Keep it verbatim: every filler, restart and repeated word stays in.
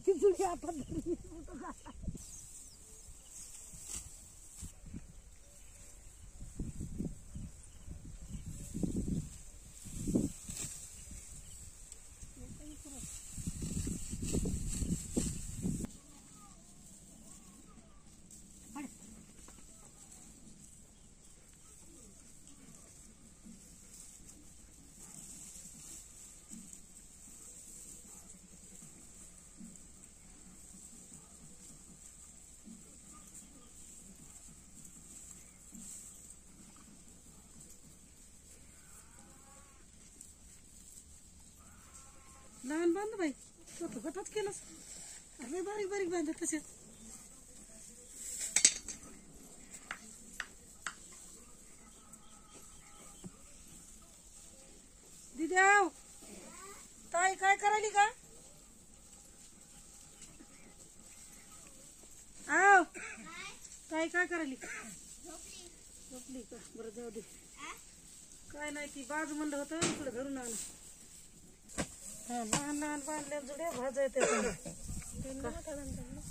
ती जुडी आता धरली. लहान बांध बाई, छोट गटात केलंस. अरे बारीक बारीक बांध तसे. दिद्याव ताई काय करायली का? आव ताई काय करायली? झोपली का? बरं जाऊ दे. काय नाही ती बाजू म्हणलं होतं इकडे धरून आण. लहान लहान बांधल्या जुड्या भाजा येते.